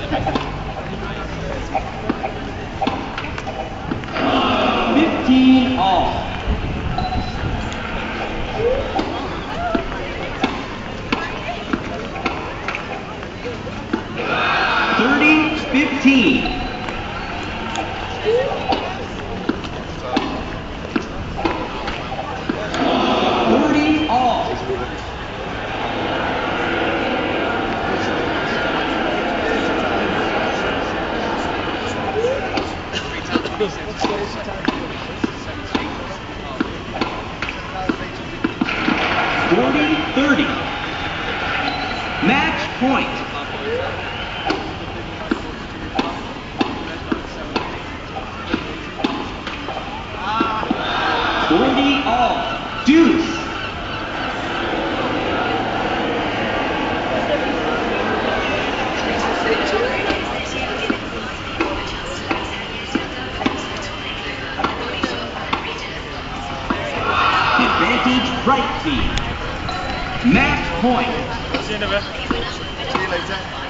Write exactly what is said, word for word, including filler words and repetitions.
fifteen all. thirty fifteen. thirty all. forty thirty. Match point. forty all. Deuce. Advantage right feed. Match point. See you later.